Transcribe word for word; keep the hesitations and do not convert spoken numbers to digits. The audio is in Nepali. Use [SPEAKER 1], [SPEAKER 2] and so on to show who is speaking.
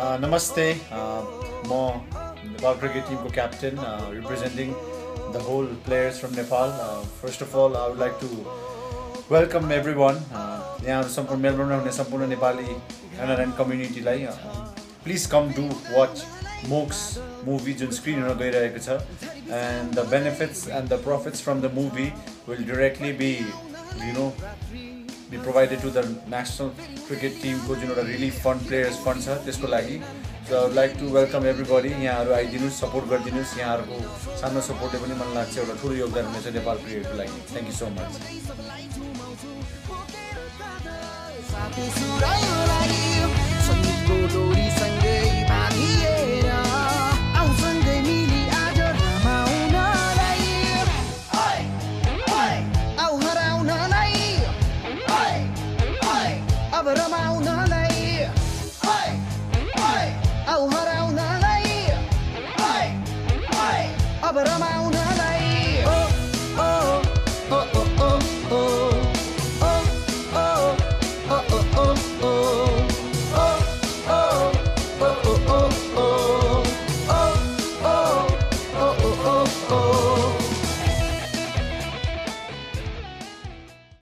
[SPEAKER 1] Uh, namaste. Uh, Mo Nepal Cricket team ko captain, uh, representing the whole players from Nepal. Uh, first of all, I would like to welcome everyone. Uh, यहाँ सम्पूर्ण मेलबर्न हुने सम्पूर्ण नेपाली एनआरएन कम्युनिटीलाई please come do watch Mok's movie जुन स्क्रिन हुन गइरहेको छ, and the benefits and the profits from the movie will directly be you know be provided to the national cricket team को जुन एउटा relief fund players fund छ त्यसको लागि. So I would like to welcome everybody. यहाँहरु आइदिनुस्, सपोर्ट गरिदिनुस्. यहाँहरुको सानो सपोर्टले पनि मलाई लाग्छ एउटा ठूलो योगदान हुनेछ नेपाल क्रिकेटको लागि. Thank you so much.
[SPEAKER 2] संगीत को डोरी संगे